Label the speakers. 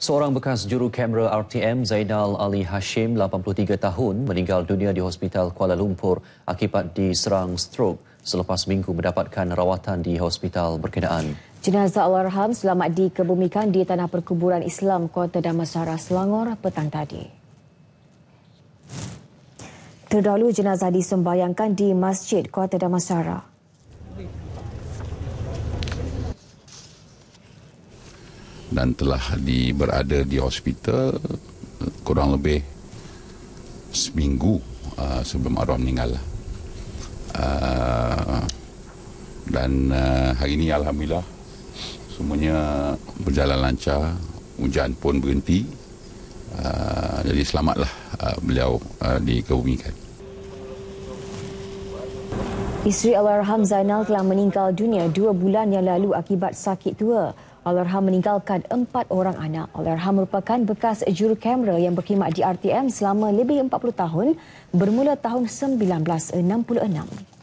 Speaker 1: Seorang bekas juru kamera RTM Zainal Ali Hashim, 83 tahun, meninggal dunia di Hospital Kuala Lumpur akibat diserang strok selepas minggu mendapatkan rawatan di hospital berkenaan.
Speaker 2: Jenazah Allahyarham selamat dikebumikan di Tanah Perkuburan Islam Kota Damansara, Selangor petang tadi. Terdahulu jenazah disembayangkan di Masjid Kota Damansara.
Speaker 3: Dan telah berada di hospital kurang lebih seminggu sebelum arwah meninggal. Dan hari ini alhamdulillah semuanya berjalan lancar, hujan pun berhenti. Jadi selamatlah beliau dikebumikan.
Speaker 2: Isteri Allahyarham Zainal telah meninggal dunia 2 bulan yang lalu akibat sakit tua. Allahyarham meninggalkan 4 orang anak. Allahyarham merupakan bekas juru kamera yang berkhidmat di RTM selama lebih 40 tahun bermula tahun 1966.